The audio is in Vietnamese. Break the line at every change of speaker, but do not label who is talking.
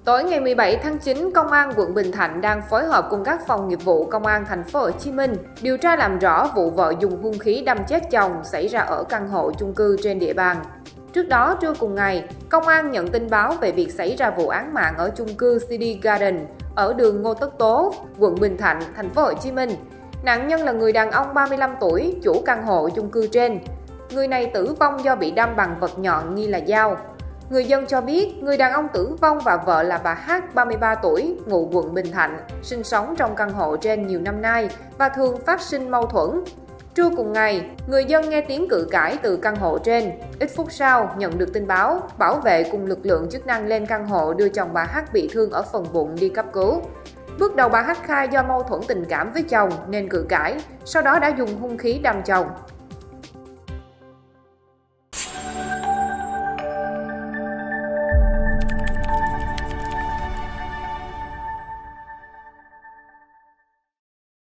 Tối ngày 17 tháng 9, Công an quận Bình Thạnh đang phối hợp cùng các phòng nghiệp vụ Công an thành phố Hồ Chí Minh điều tra làm rõ vụ vợ dùng hung khí đâm chết chồng xảy ra ở căn hộ chung cư trên địa bàn. Trước đó, trưa cùng ngày, Công an nhận tin báo về việc xảy ra vụ án mạng ở chung cư City Garden ở đường Ngô Tất Tố, quận Bình Thạnh, thành phố Hồ Chí Minh. Nạn nhân là người đàn ông 35 tuổi, chủ căn hộ chung cư trên. Người này tử vong do bị đâm bằng vật nhọn nghi là dao. Người dân cho biết, người đàn ông tử vong và vợ là bà H, 33 tuổi, ngụ quận Bình Thạnh, sinh sống trong căn hộ trên nhiều năm nay và thường phát sinh mâu thuẫn. Trưa cùng ngày, người dân nghe tiếng cự cãi từ căn hộ trên. Ít phút sau, nhận được tin báo, bảo vệ cùng lực lượng chức năng lên căn hộ đưa chồng bà H bị thương ở phần bụng đi cấp cứu. Bước đầu bà H khai do mâu thuẫn tình cảm với chồng nên cự cãi, sau đó đã dùng hung khí đâm chồng.